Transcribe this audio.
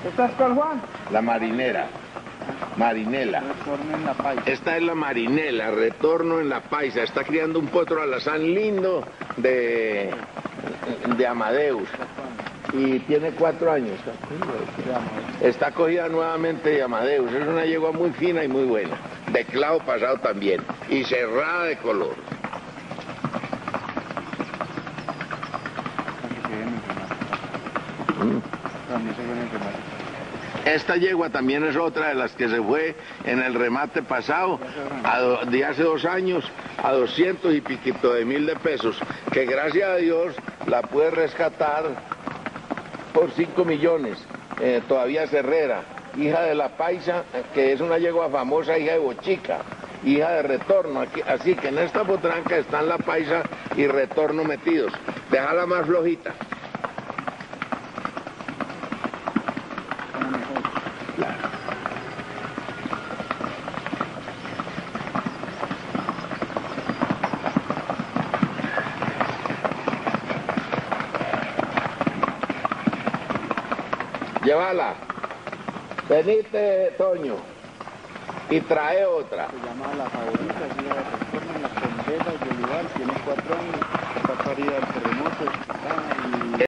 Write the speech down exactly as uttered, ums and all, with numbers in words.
¿Esta es cuál, Juan? La marinera. Marinela. Retorno en la paisa. Esta es la marinela, retorno en la paisa. Está criando un potro alazán lindo de, de Amadeus. Y tiene cuatro años. Está cogida nuevamente de Amadeus. Es una yegua muy fina y muy buena. De clavo pasado también. Y cerrada de color. Esta yegua también es otra de las que se fue en el remate pasado, a do, de hace dos años, a doscientos y piquito de mil de pesos, que gracias a Dios la puede rescatar por cinco millones, eh, todavía es Herrera, hija de la paisa, que es una yegua famosa, hija de Bochica, hija de Retorno, aquí, así que en esta potranca están la paisa y Retorno metidos. Déjala más flojita. Llévala. Venite, Toño. Y trae otra. Se llama La Favorita, es una de Retorno en la Condesa de Olivar, tiene cuatro años, está parida del terremoto.